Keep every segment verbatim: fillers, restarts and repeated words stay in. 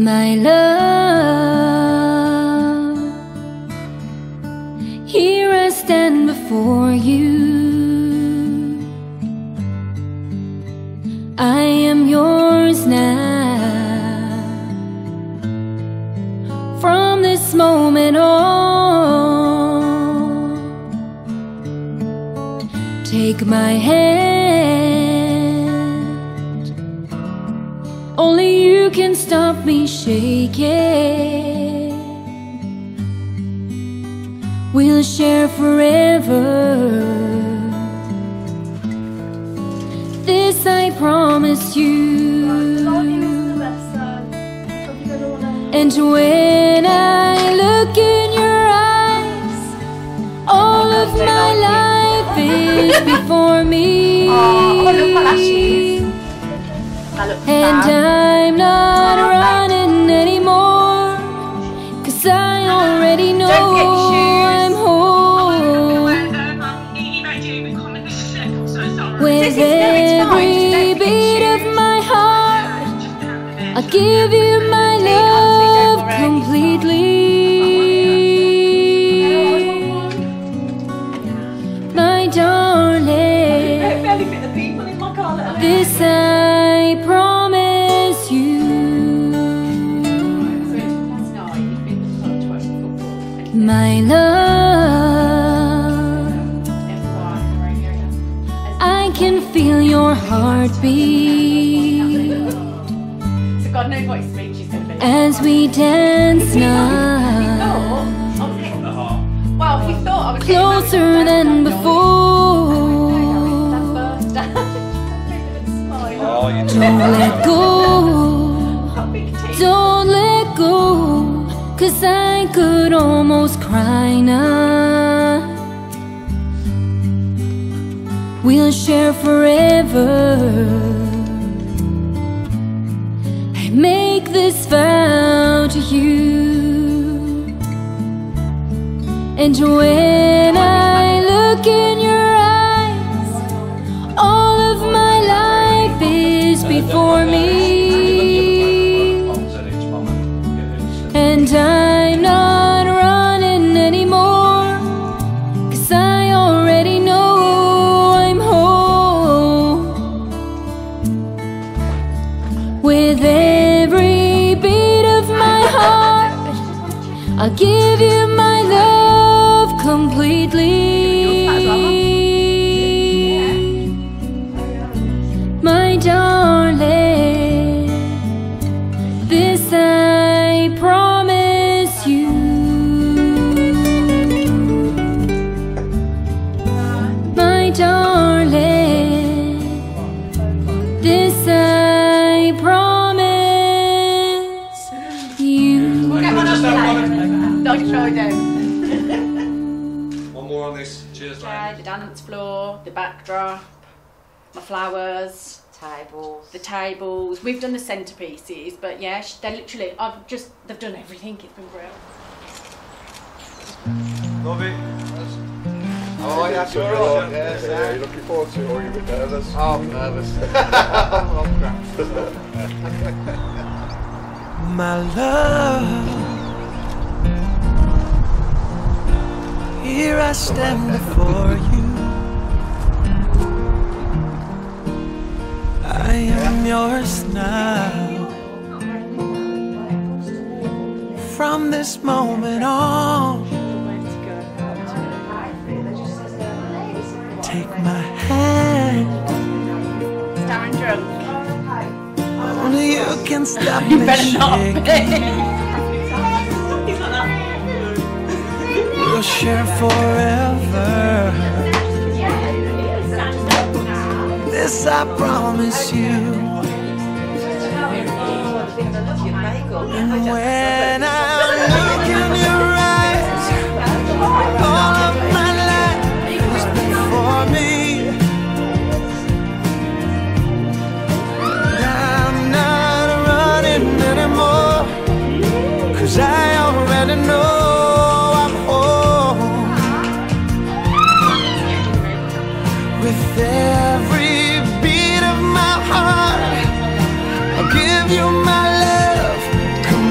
My love, here I stand before you. I am yours now. From this moment on, take my hand. Only you can stop me shaking. We'll share forever. This I promise you. And when I look in your eyes, all of my life is before me. And I'm not running anymore, 'cause I already know I'm home. With every beat of my heart, I'll give you my love completely. My darling, this I promise you. My love, I can feel your heartbeat as we dance now, closer than before. Don't let go, don't let go, 'cause I could almost cry now. We'll share forever. I make this vow to you. And when I look in your eyes, all of my life is before me. And I'm not running anymore, 'cause I already know I'm home. With every beat of my heart, I'll give you my love completely. My darling, this I promise you. My darling, this I promise you. One more on this. Cheers, Okay, the dance floor, the backdrop, my flowers, tables, the tables. We've done the centerpieces, but yeah, they're literally. I've just they've done everything. It's been brilliant. Love it. Oh, yeah, sure. Yeah, yeah, yeah, you're looking forward to it, or you're a bit nervous? Oh, I'm nervous. My love, here I stand before you. I am yours now. From this moment on, take my hand. Starring drunk. Only you can stop You me better not. shaking. We'll share forever. This I promise you. And when I look in your eyes, all of my life is before me. I'm not running anymore, 'cause I already know I'm home. With every beat of my heart, I'll give you my love. Come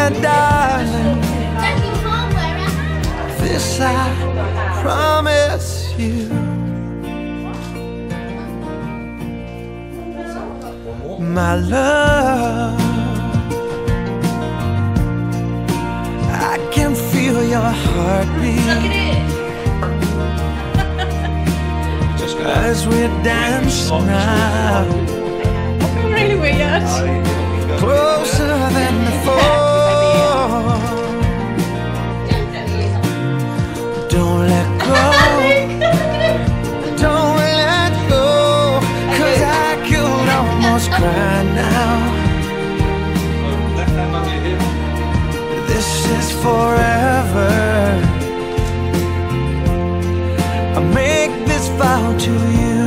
my darling, this I promise you. My love, I can feel your heartbeat as we dance now, Really weird. closer than before. Don't let go, don't let go, 'cause I could almost cry now. Left hand on your hip. This is forever. I make this vow to you.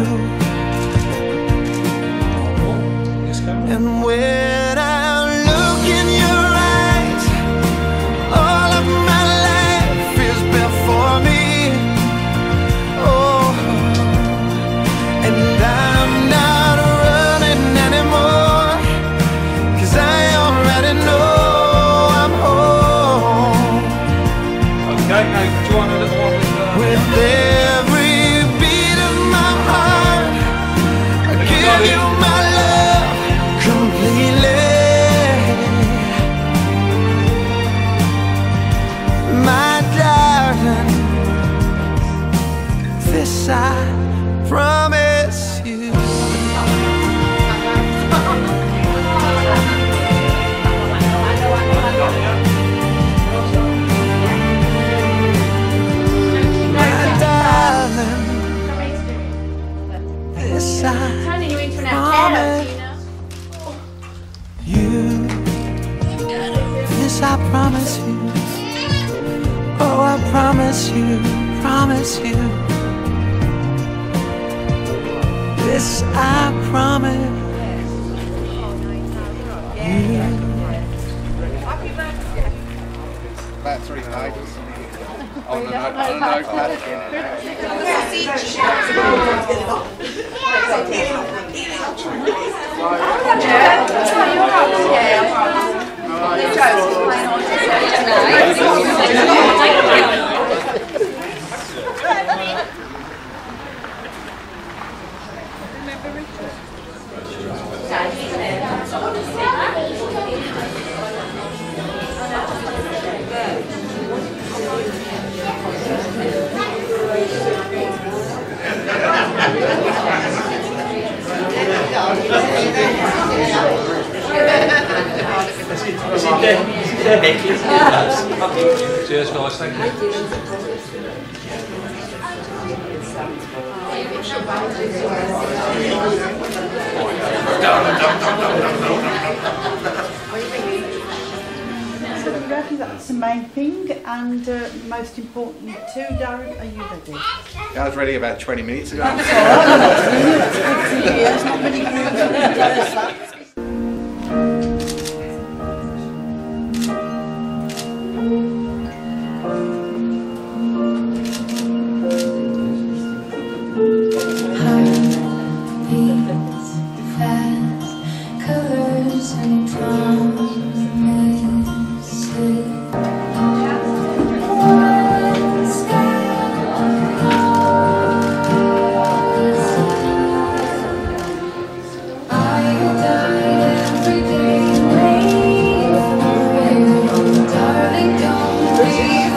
Yes, camera. And when I look in your eyes, all of my life is before me. Oh, and I'm not running anymore, 'cause I already know I'm home. Okay, now do you want a little one with, uh, With every beat of my heart, I give you my love completely. My darling, this I promise you. My darling, this I Turning you into an promise you. This I promise you. Oh, I promise you, promise you. This I promise you. About three pages. On the note, on the notepad. Cheers, guys. Thank you. So we reckon that's the main thing, and uh, most importantly too, Darren, are you ready? I was ready about twenty minutes ago. It's not many groups that does that. Heartbeats fast, colors and promises. One sky I die every day waiting for you, darling. Don't leave.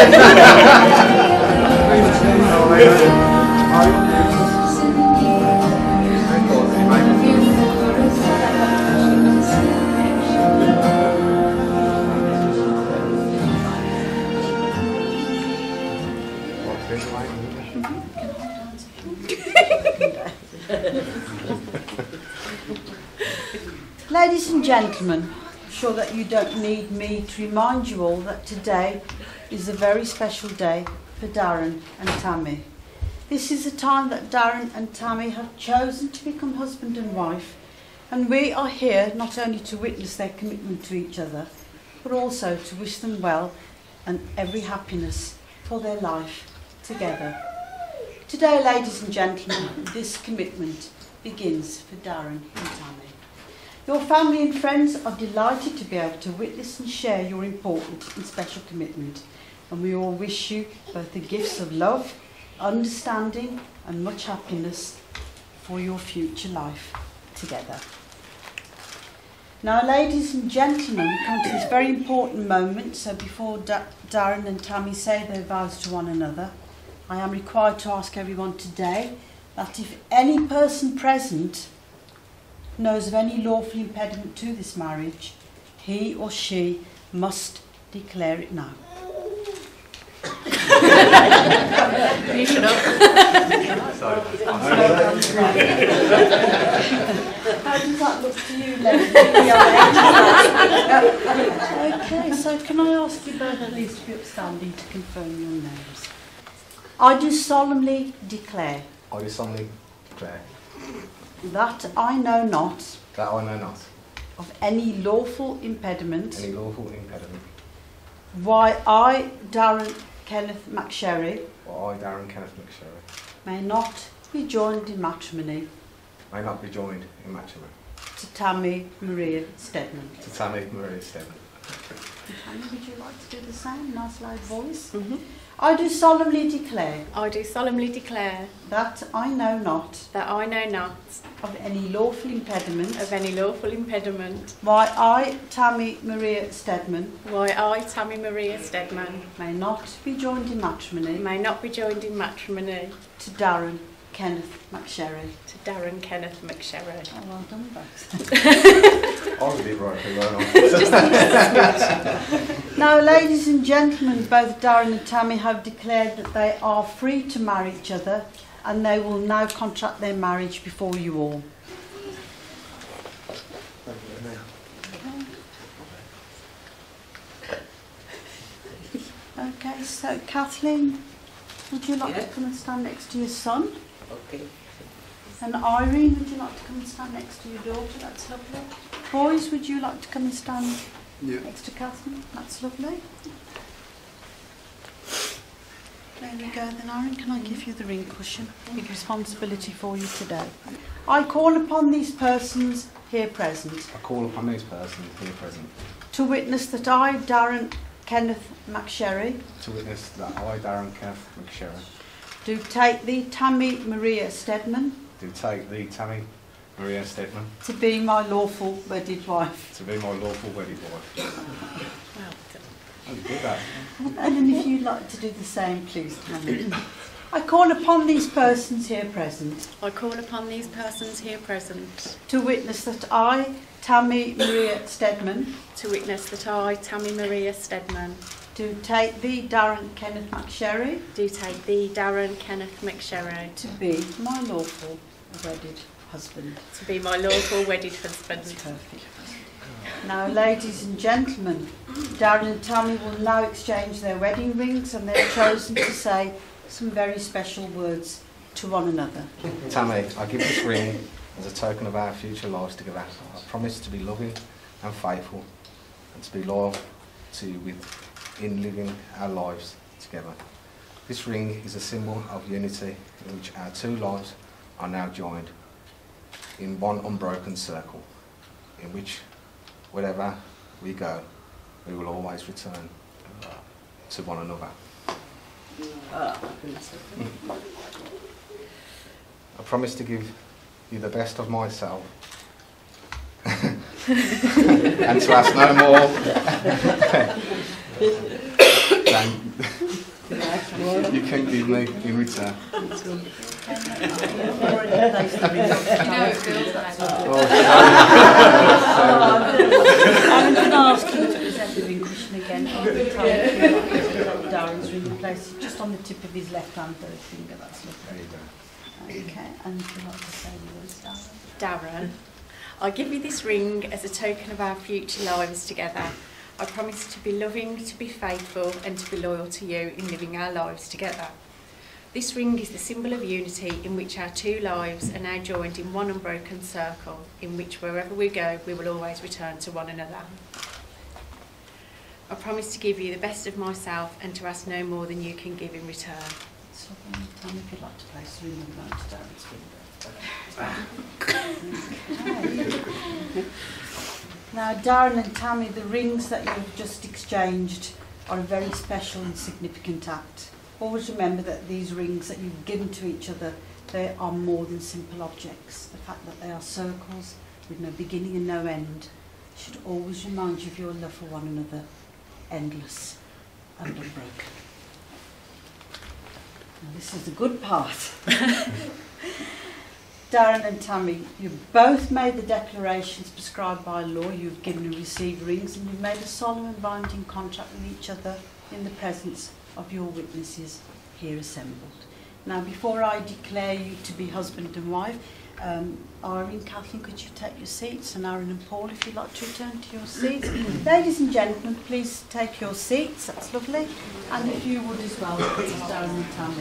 Ladies and gentlemen, I'm sure that you don't need me to remind you all that today is a very special day for Darren and Tammy. This is a time that Darren and Tammy have chosen to become husband and wife, and we are here not only to witness their commitment to each other, but also to wish them well and every happiness for their life together. Today, ladies and gentlemen, this commitment begins for Darren and Tammy. Your family and friends are delighted to be able to witness and share your important and special commitment, and we all wish you both the gifts of love, understanding and much happiness for your future life together. Now, ladies and gentlemen, we come to this very important moment, so before da Darren and Tammy say their vows to one another, I am required to ask everyone today that if any person present knows of any lawful impediment to this marriage, he or she must declare it now. You shut up. How does that look to you, ladies? Okay, so can I ask you both please to be upstanding to confirm your names? I do solemnly declare. I do solemnly declare. That I know not. That I know not. Of any lawful impediment. Any lawful impediment. Why I, Darren Kenneth McSherry. Why I, Darren Kenneth McSherry. May not be joined in matrimony. May not be joined in matrimony. To Tammy Maria Steadman. To Tammy Maria Steadman. Tammy, would you like to do the same? Nice loud voice. Mm-hmm. I do solemnly declare. I do solemnly declare. That I know not. That I know not. Of any lawful impediment. Of any lawful impediment. Why I, Tammy Maria Steadman. Why I, Tammy Maria Steadman. May not be joined in matrimony. May not be joined in matrimony. To Darren Kenneth McSherry. To Darren Kenneth McSherry. Oh, well done, both. I was a bit right, Now, ladies and gentlemen, both Darren and Tammy have declared that they are free to marry each other, and they will now contract their marriage before you all. Okay, okay, so Kathleen, would you like Yeah. to come and stand next to your son? Okay. And Irene, would you like to come and stand next to your daughter? That's lovely. Boys, would you like to come and stand Yeah. next to Catherine? That's lovely. There we go then, Irene. Can I give you the ring cushion? Big responsibility for you today. I call upon these persons here present I call upon these persons here present to witness that I, Darren Kenneth McSherry, to witness that I, Darren Kenneth McSherry, do take thee, Tammy Maria Steadman, do take thee, Tammy Maria Steadman, to be my lawful wedded wife. to be my lawful wedded wife. Well done. Oh, you did that. And then if you'd like to do the same, please, Tammy. I call upon these persons here present I call upon these persons here present to witness that I, Tammy Maria Steadman, to witness that I, Tammy Maria Steadman, do take thee, Darren Kenneth McSherry, do take thee, Darren Kenneth McSherry, to be my lawful wedded husband. to be my lawful wedded husband. Perfect. Now, ladies and gentlemen, Darren and Tammy will now exchange their wedding rings, and they've chosen to say some very special words to one another. Tammy, I give this ring as a token of our future lives together. I promise to be loving and faithful, and to be loyal to you with in living our lives together. This ring is a symbol of unity in which our two lives are now joined in one unbroken circle, in which wherever we go, we will always return to one another. I promise to give you the best of myself and to ask no more than you can give me in return. I'm going to ask you to present the ring cushion again. Darren's ring in place just on the tip of his left hand, third finger. That's lovely. There you go. Okay, and would you like to say the words, Darren? Darren, I give you this ring as a token of our future lives together. I promise to be loving, to be faithful and to be loyal to you in living our lives together. This ring is the symbol of unity in which our two lives are now joined in one unbroken circle, in which wherever we go we will always return to one another. I promise to give you the best of myself and to ask no more than you can give in return. So, um, Tom, if you'd like to place the ring on Darren's finger. Now, Darren and Tammy, the rings that you've just exchanged are a very special and significant act. Always remember that these rings that you've given to each other, they are more than simple objects. The fact that they are circles with no beginning and no end should always remind you of your love for one another, endless and unbroken. Now, this is the good part. Darren and Tammy, you've both made the declarations prescribed by law. You've given and received rings, and you've made a solemn and binding contract with each other in the presence of your witnesses here assembled. Now, before I declare you to be husband and wife, um, Irene, Kathleen, could you take your seats? And Aaron and Paul, if you'd like to return to your seats. Ladies and gentlemen, please take your seats. That's lovely. And if you would as well, please, Darren and Tammy.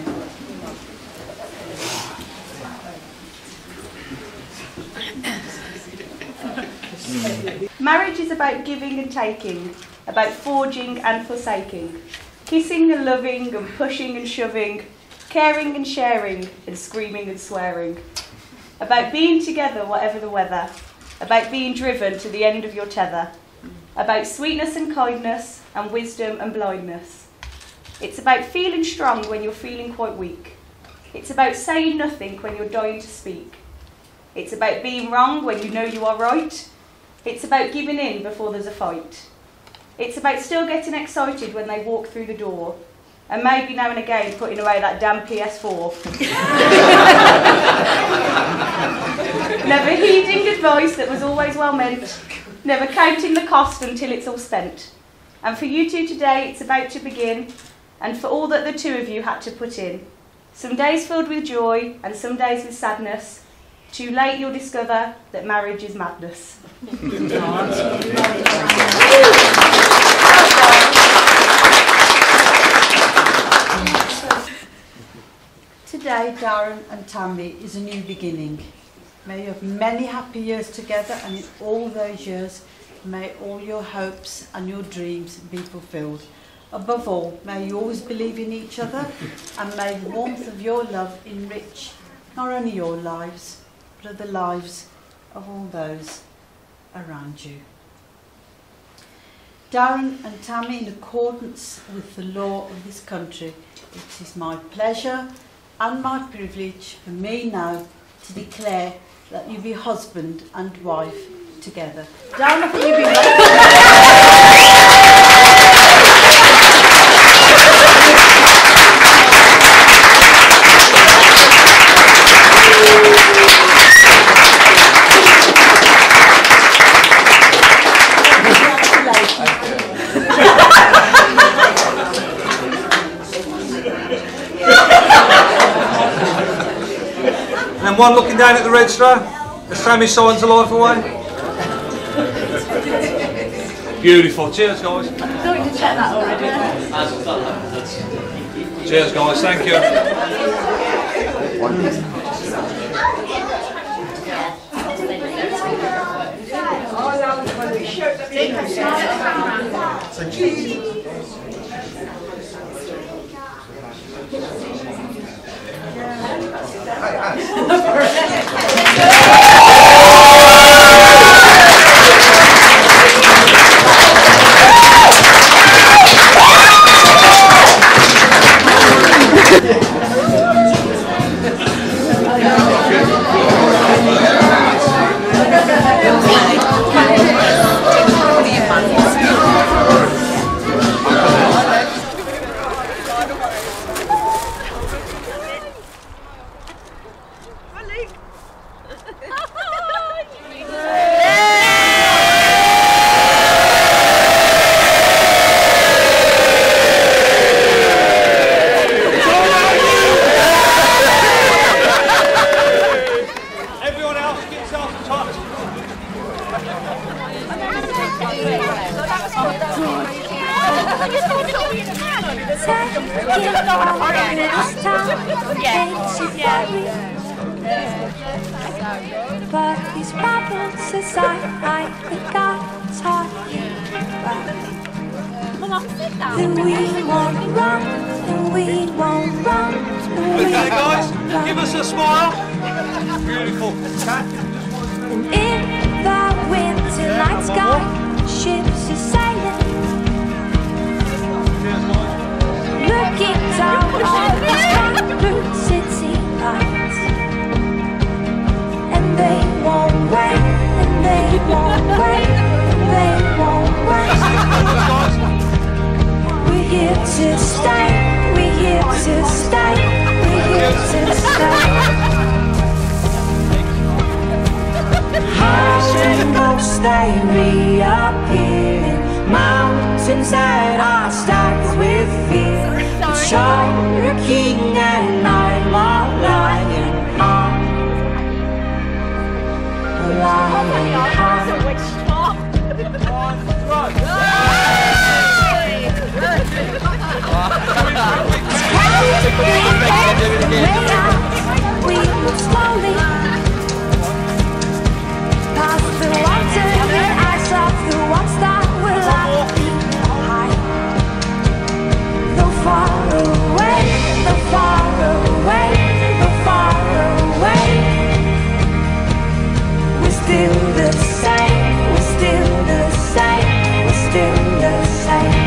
Marriage is about giving and taking, about forging and forsaking, kissing and loving and pushing and shoving, caring and sharing and screaming and swearing, about being together whatever the weather, about being driven to the end of your tether, about sweetness and kindness and wisdom and blindness. It's about feeling strong when you're feeling quite weak. It's about saying nothing when you're dying to speak. It's about being wrong when you know you are right. It's about giving in before there's a fight. It's about still getting excited when they walk through the door, and maybe now and again putting away that damn P S four. Never heeding advice that was always well meant, never counting the cost until it's all spent. And for you two today, it's about to begin, and for all that the two of you had to put in. Some days filled with joy, and some days with sadness. Too late you'll discover that marriage is madness. Today, Darren and Tammy, is a new beginning. May you have many happy years together, and in all those years, may all your hopes and your dreams be fulfilled. Above all, may you always believe in each other, and may the warmth of your love enrich not only your lives, but the lives of all those around you. Darren and Tammy, in accordance with the law of this country, it is my pleasure and my privilege for me now to declare that you be husband and wife together. Darren, I think you've been And one looking down at the register as Sammy signs the life away. Beautiful. Cheers, guys. I thought you checked that already. Cheers, guys. Thank you. But these problems aside, I think I taught you that we won't run, and we won't run. Okay, guys, give us a smile. Beautiful. Attack. And in the winter night sky, ships are sailing, looking down on the scattered city lights. And they won't wait, and they won't wait, and they won't wait. We're here to stay, we're here to stay, we're here to stay. Howling ghosts, they reappear in mountains that are stacked with fear. But you're a king and I'm a lion heart. A lion heart. We move slowly past the water and eyes of the ones that were left behind. Though far away, though far away, though far away, we're still the same, we're still the same, we're still the same.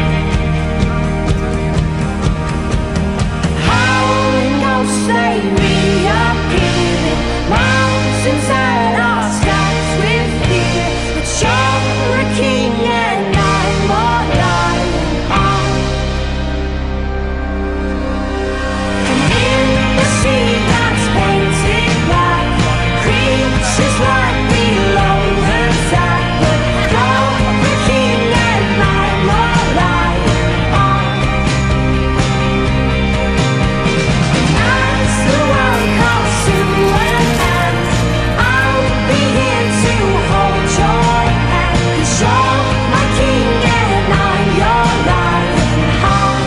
Howling ghosts, they reappear in mountains that are skies with fear. But you're a king and I'm a lion heart. And in the sea that's painted black, creatures like below the sack. But you're a king and I'm a lion heart. And as the world comes to an end, I'll be here to hold your hand. 'Cause you're my king and I'm your lion heart.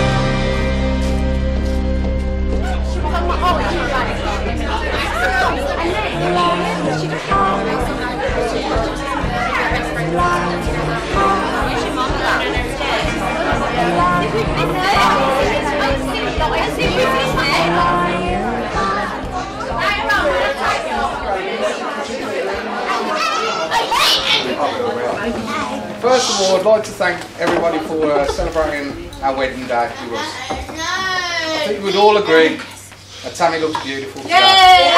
First of all, I'd like to thank everybody for uh, celebrating our wedding day with us. I think we'd all agree that Tammy looks beautiful today.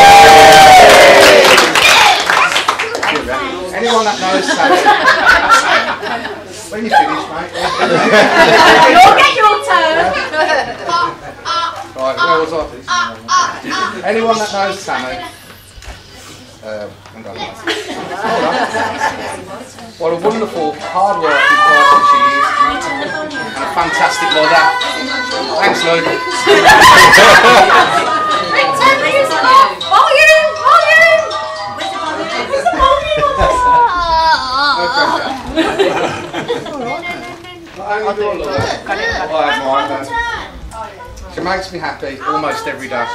Anyone that knows Tammy, when you finish, mate. You'll get your turn. Right, where was I? Anyone that knows Tammy, uh, hang on. Hold on. What a wonderful, hard-working person she is, and a fantastic mother. Thanks, Luke. Volume, volume. Where's the volume? She makes me happy almost every day.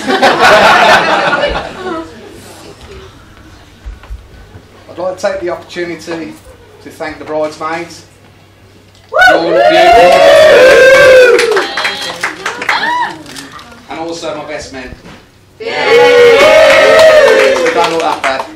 I'd like to take the opportunity to thank the bridesmaids. You all look beautiful. And also my best men. We don't look that bad.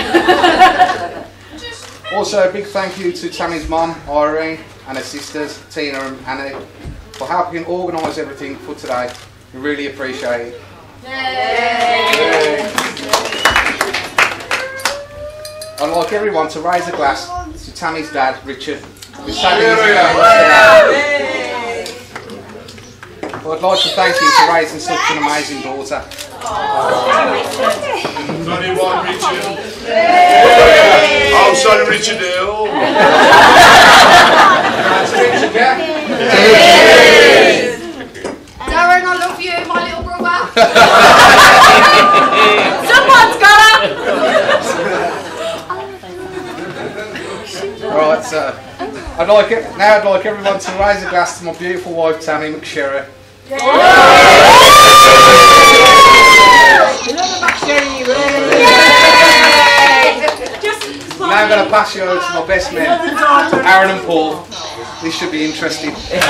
Also a big thank you to Tammy's mum, Irene, and her sisters, Tina and Annie, for helping organise everything for today. We really appreciate it. Yay. I'd like everyone to raise a glass to Tammy's dad, Richard. Who's Tammy's dad. Well, I'd like to thank you for raising such an amazing daughter. Sorry, one, Richard. Oh, sorry, Richard Hill. That's Richard, yeah? Darren, I love you, my little brother. Someone's got her. Right, so I'd like it now. I'd like everyone to raise a glass to my beautiful wife, Tammy McSherry. Now I'm going to pass you over to my best men, Aaron and Paul. This should be interesting. Well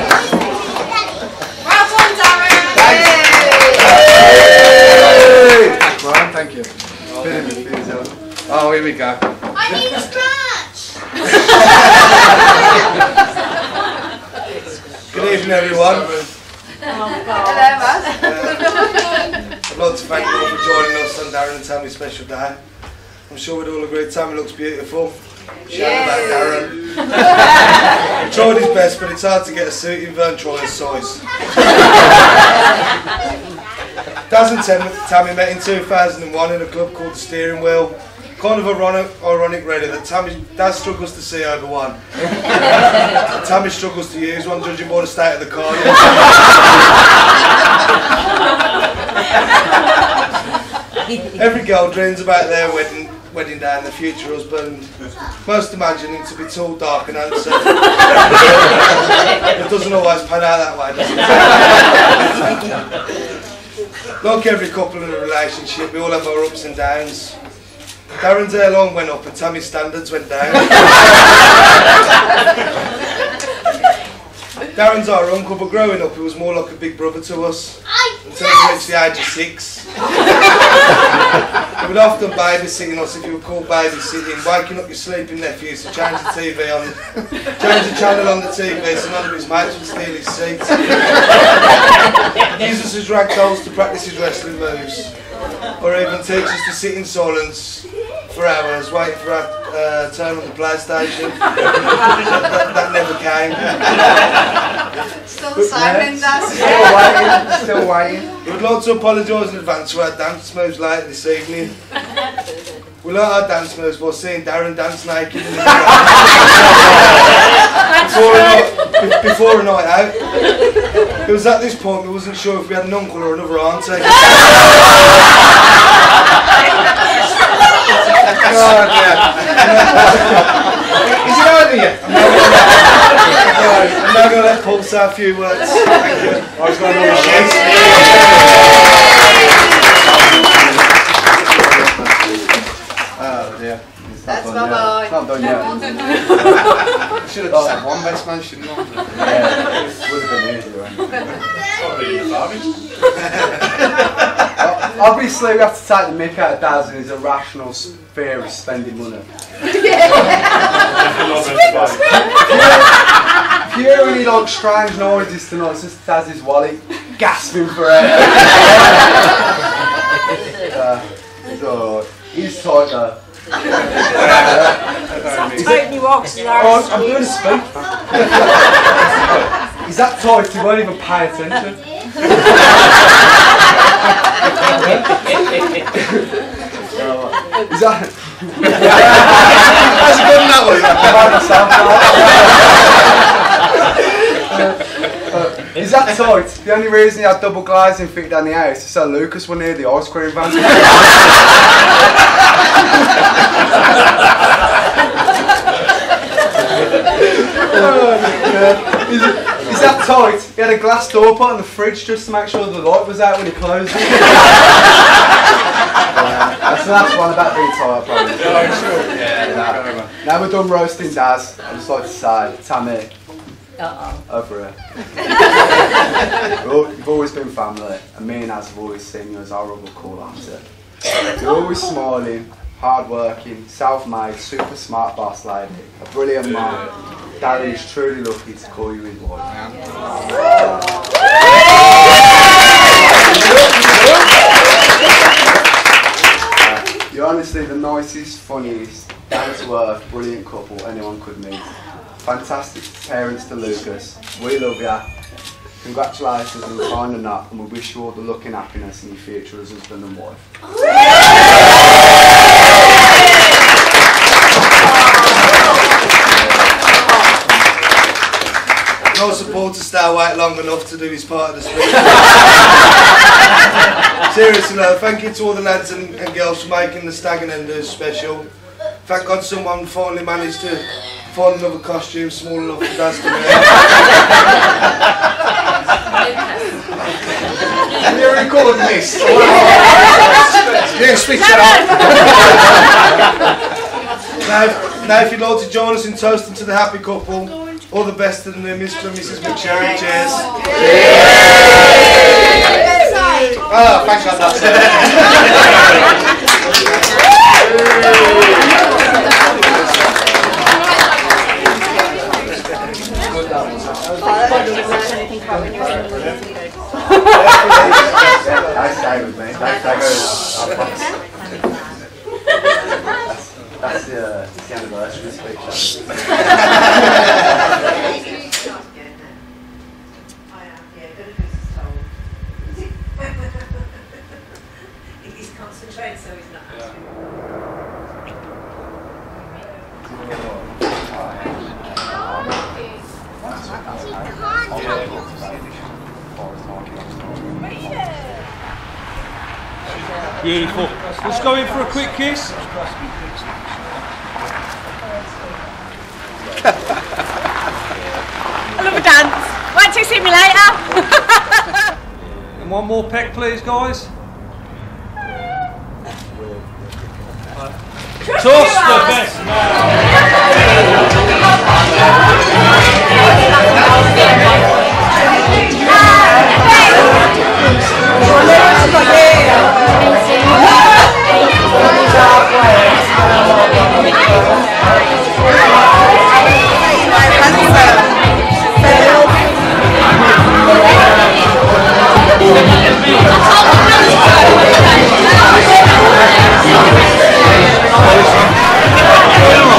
done, Darren. Thanks. thank you. Oh, here we go. I need a scratch! Good evening, everyone. Hello, Matt. I'd like to thank you all for joining us on Darren and Tammy's special day. I'm sure we'd all agree Tammy looks beautiful. Shout about Darren. He tried his best, but it's hard to get a suit in Vern Troyer's size. Daz and Tammy met in two thousand one in a club called the Steering Wheel. Kind of ironic, ironic really, that Tammy, Daz struggles to see over one. And Tammy struggles to use one, judging by the state of the car. Every girl dreams about their wedding, wedding day and their future husband. Most imagine him to be tall, dark and handsome. It doesn't always pan out that way, does it? Like every couple in a relationship, we all have our ups and downs. Darren's hairline went up and Tammy's standards went down. Darren's our uncle, but growing up he was more like a big brother to us. Until he reached the age of six. He would often babysitting us if you were called babysitting, waking up your sleeping nephews to change the T V on, change the channel on the T V so none of his mates would steal his seat. Use us as rag dolls to practice his wrestling moves, or even teach us to sit in silence for hours waiting for our uh, turn on the PlayStation. that, that, that never came. Still the same, Linda. Still waiting, still waiting. We would like to apologise in advance for our dance moves later this evening. We learnt our dance moves by seeing Darren dance naked in the before, a night, before a night out. It was at this point we wasn't sure if we had an uncle or another auntie. Oh dear. Is it over yet? I'm now going to let Paul say a few words. Thank you. I was going to do Oh dear. That's bye bye. It's not done yet. Should have just had one best man, shouldn't I? Yeah, would have been easier. Obviously, we have to take the mick out of Daz and his irrational fear of spending money. If you hear any like strange noises tonight, it's just Daz's wallet gasping for air. uh, he's alright. He's tight though. He's totally walks Oh, I'm going to speak. He's that tight he won't even pay attention. Is that? That's good that one. Is that tight? The only reason he had double glazing fitted down the house is so Lucas went near the ice cream van. Oh, is, it, is that tight? He had a glass door put on the fridge just to make sure the light was out when he closed it. Yeah, that's the last one about being tight, probably. Yeah, sure. Yeah, nah. Now we're done roasting Daz, I'd just like to say, Tammy, Uh-oh. over here. Well, you've always been family, and me and Daz have always seen you as our rubber cool answer. You're always smiling, hard-working, self-made, super smart boss lady, a brilliant mum. Darren is truly lucky to call you his wife. You're honestly the nicest, funniest, down-to-earth, brilliant couple anyone could meet. Fantastic parents to Lucas. We love you. Congratulations on the kind of nut, and we wish you all the luck and happiness in your future as husband and wife. No support to stay awake long enough to do his part of the speech. Seriously though, thank you to all the lads and, and girls for making the Stag and Enders special. Thank God someone finally managed to find another costume small enough for Daz to wear. You're recording this. Yeah, switch that up. now, now if you'd like to join us in toasting to the happy couple, all the best to the new Mister and Missus McSherry. Cheers. Cheers. Oh, thank God that's it. Don't stay with me. Don't stay with me. That's the, uh, that's the anniversary speech. He's concentrating, so he's not. Beautiful. Let's go in for a quick kiss. I love a dance. Want to see me later? And one more peck, please, guys. Toss the best Thank you.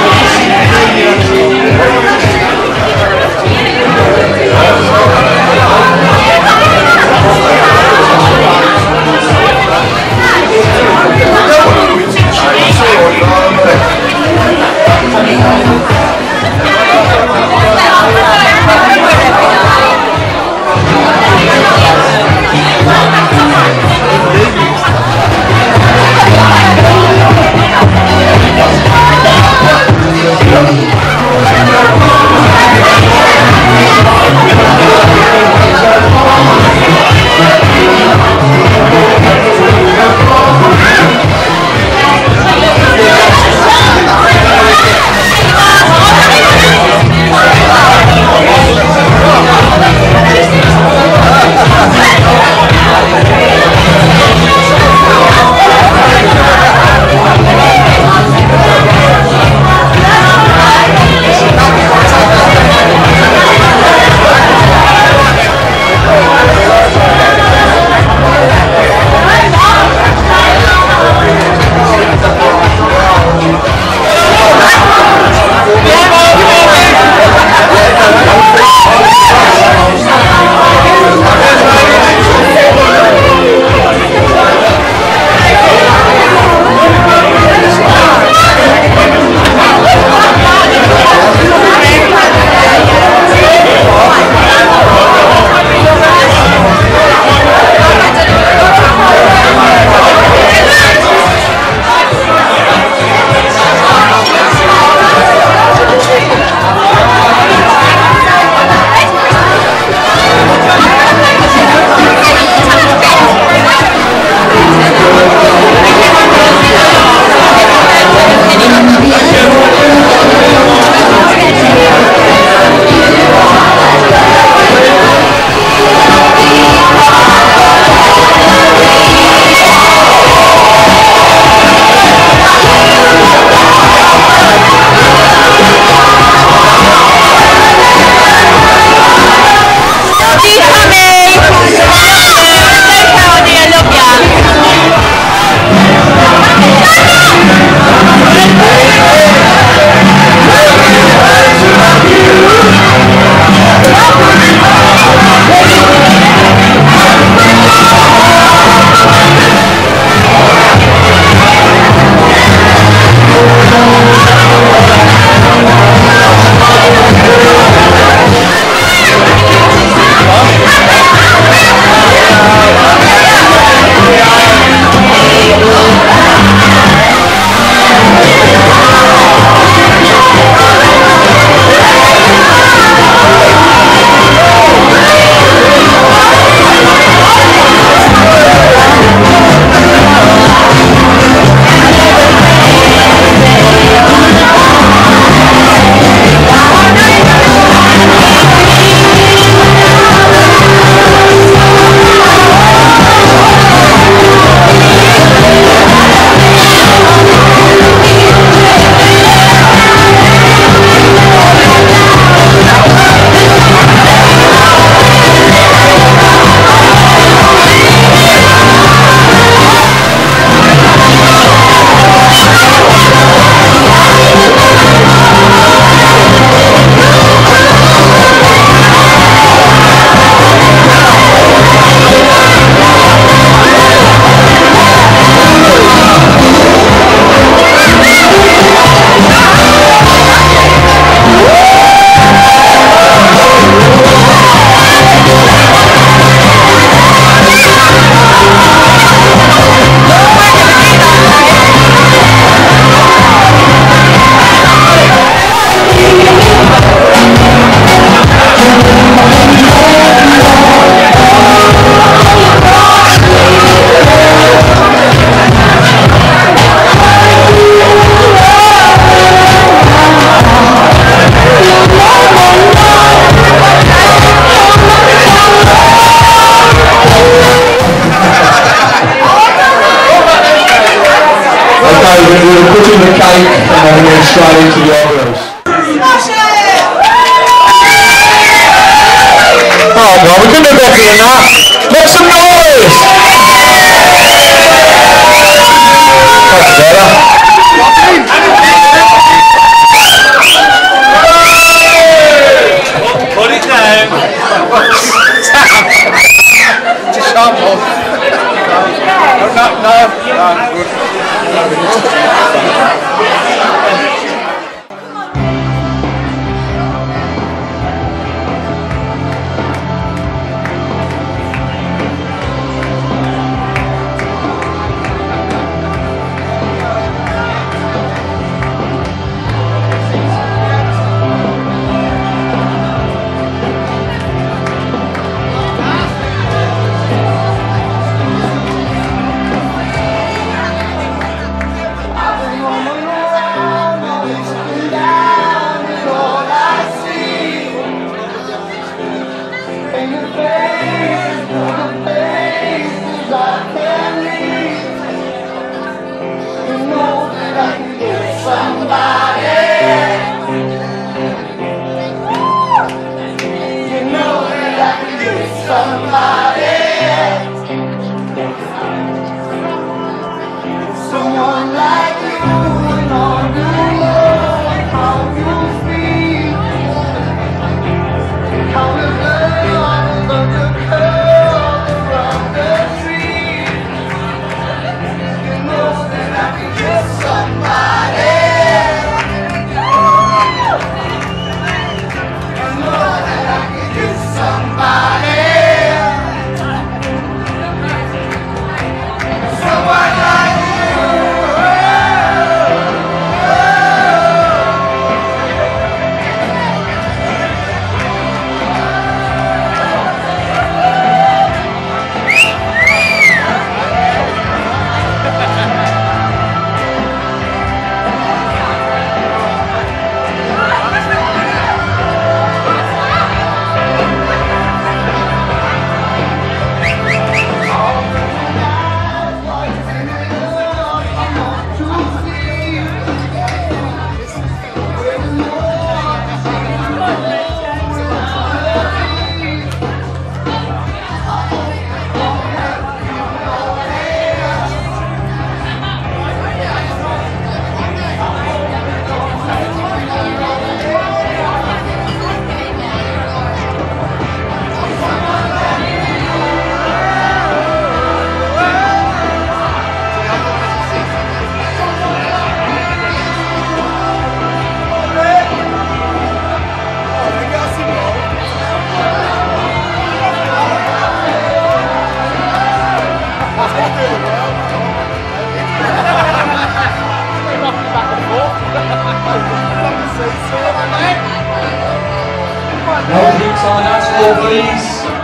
No drinks on the dance floor, please.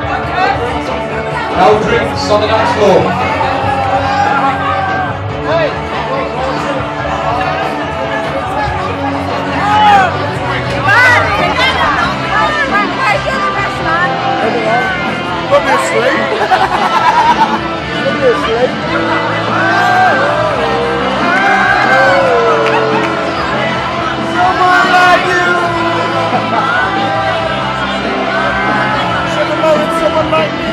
No drinks on the dance floor. Probably asleep. Probably asleep. Someone like you. Someone like someone like me.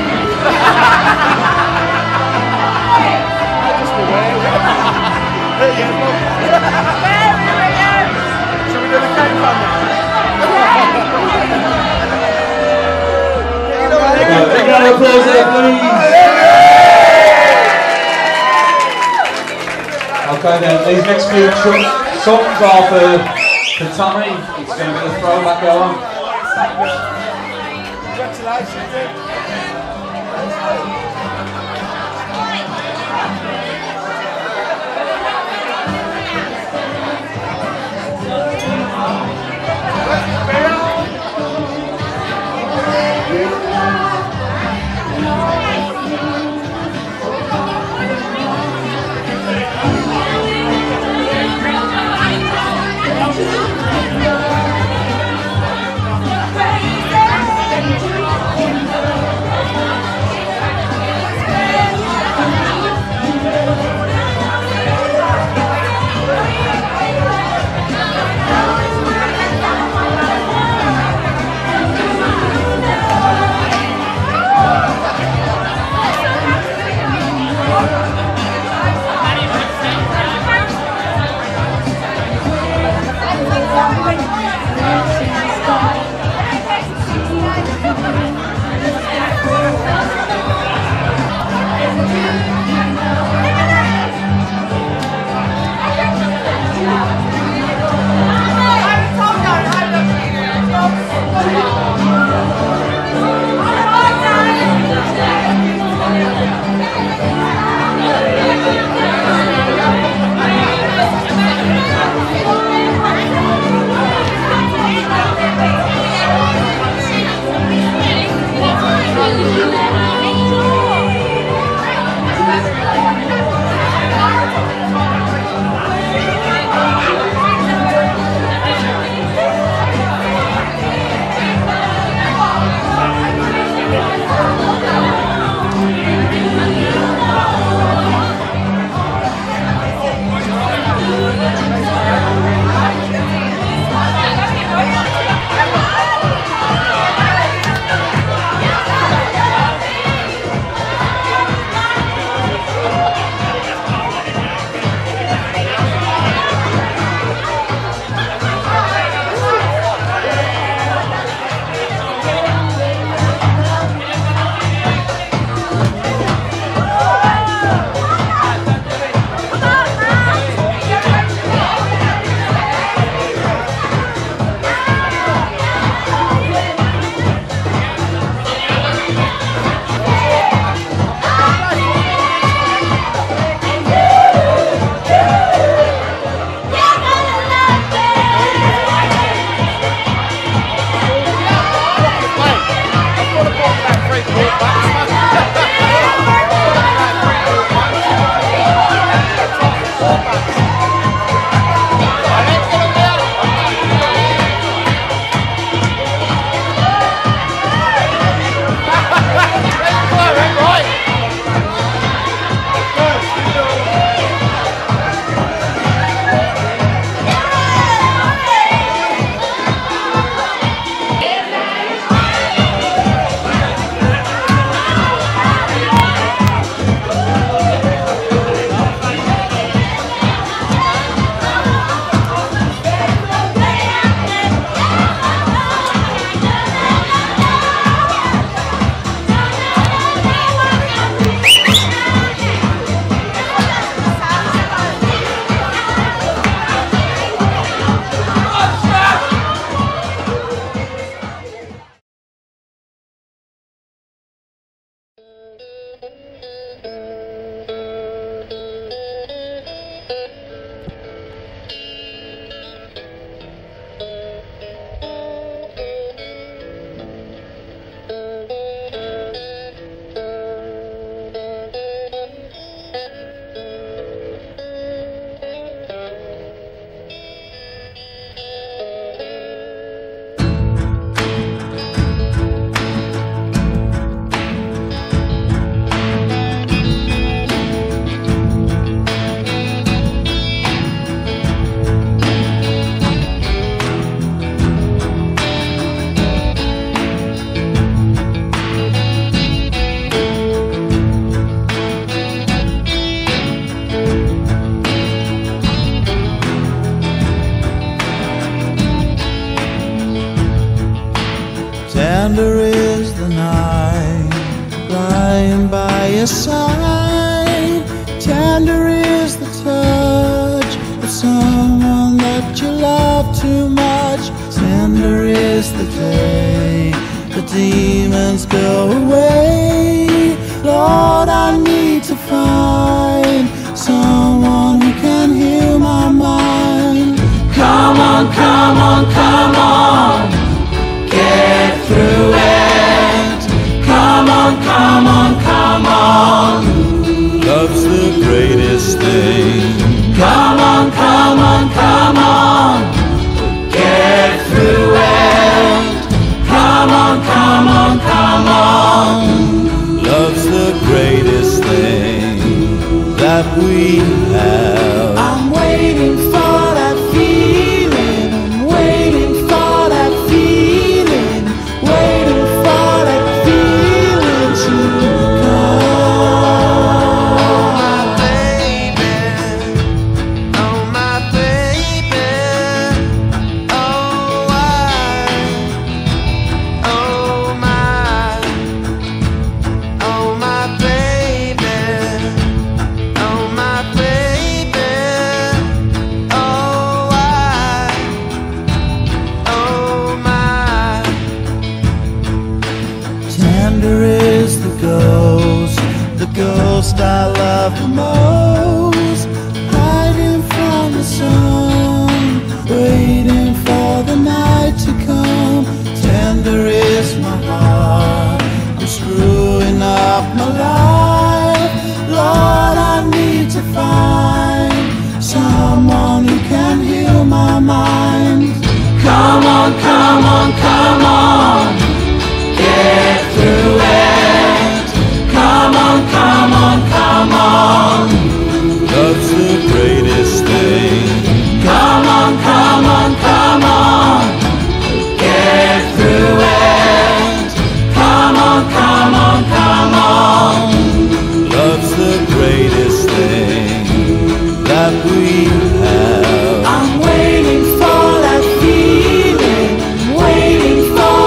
I'll just be waiting. There you go. Shall we do the cake run now? Big round of applause there, please. Okay then, these next few songs are for, for Tommy. It's going to be a throwback go on. Congratulations. Tender is the night lying by your side. Tender is the touch of someone that you love too much. Tender is the day the demons go away. Lord, I need to find someone who can heal my mind. Come on, come on, come on, get through it. Come on, come on, come on. Love's the greatest thing. Come on, come on, come on, get through it. Come on, come on, come on. Love's the greatest thing that we have. I'm waiting for that feeling. I'm waiting for that feeling. Waiting for that feeling to come. My baby, oh my baby, oh I, oh my, oh my baby, oh my baby, oh I, oh my. Tender is the ghost, the ghost I love the most, hiding from the sun, waiting for the night to come. Tender is my heart, I'm screwing up my life. Lord, I need to find someone who can heal my mind. Come on, come on, come on, get through it. Come on, come on, come on. Love's the greatest thing. Come on, come on, come on, get through it. Come on, come on, come on. Love's the greatest thing that we have. I'm waiting for that feeling. I'm waiting for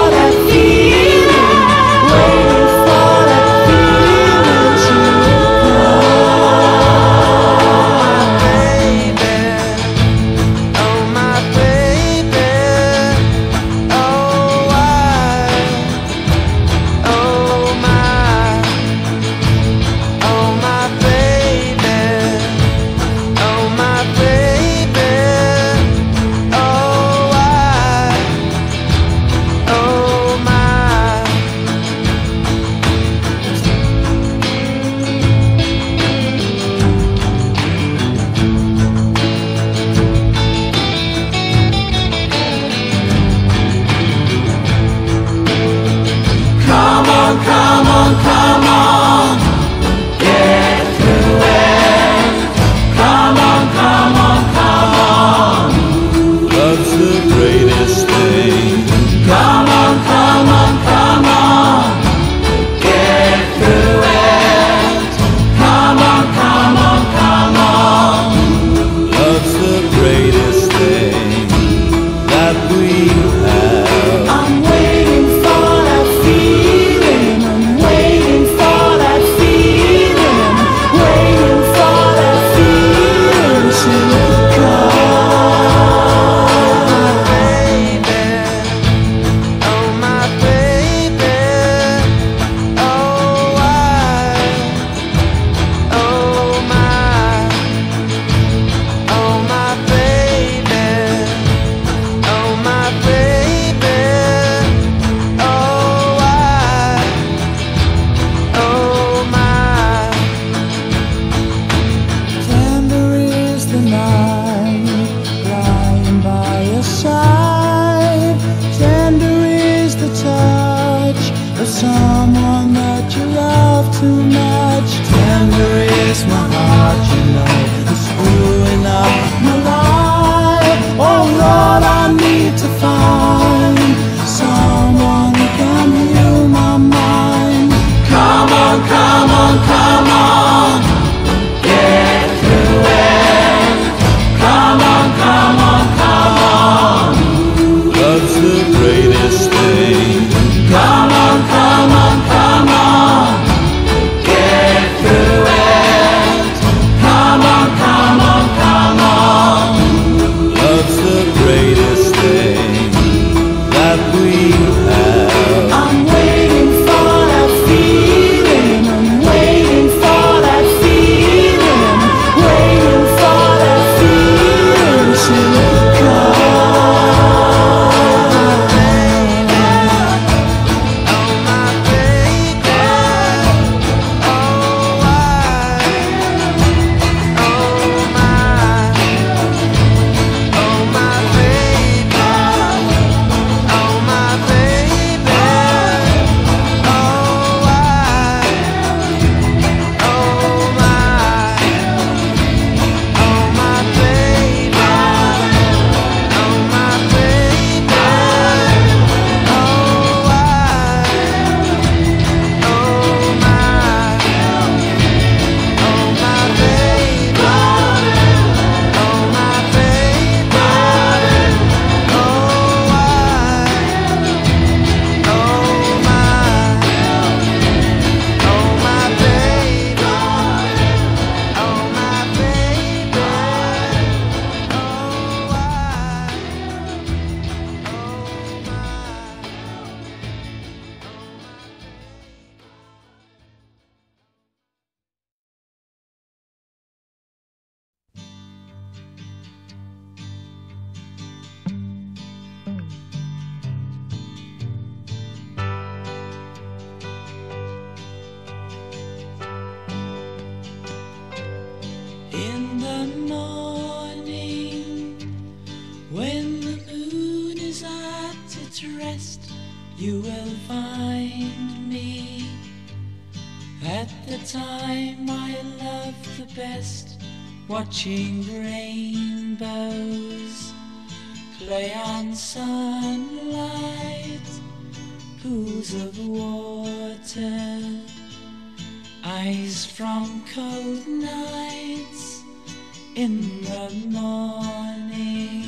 at rest, you will find me at the time I love the best, watching rainbows play on sunlight, pools of water, eyes from cold nights in the morning.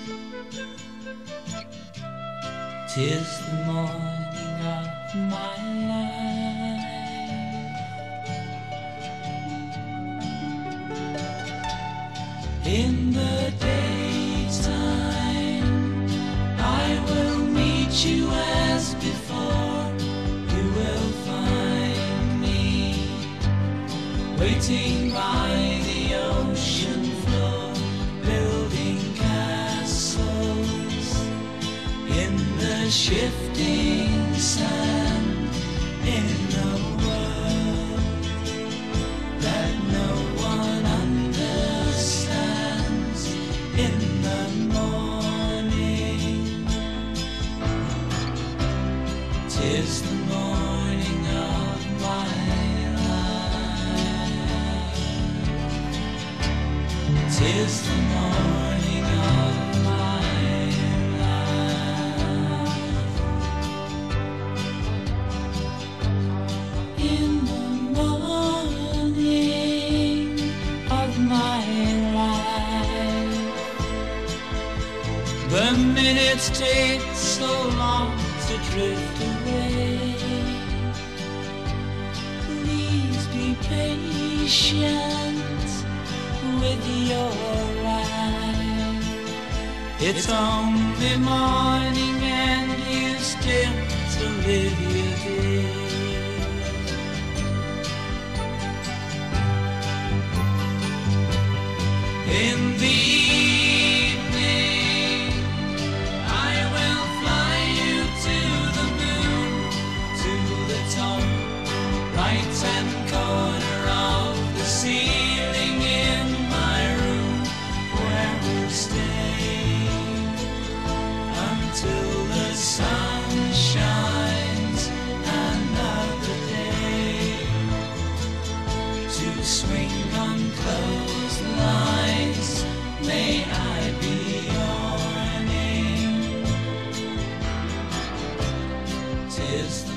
'Tis the morning of my life. In the daytime I will meet you as before. You will find me waiting by the ocean floor, building castles in the shifting sand, in a world that no one understands. In the morning, 'tis the morning of my life. 'Tis the morning of my life. In the morning of my life, the minutes take so long to drift away. Please be patient with your life. It's only morning and you still to live your day. In the evening, I will fly you to the moon, to the top, right hand corner of the ceiling in my room, where we'll stay until the sun shines another day, to swing on clotheslines. May I be your name. 'Tis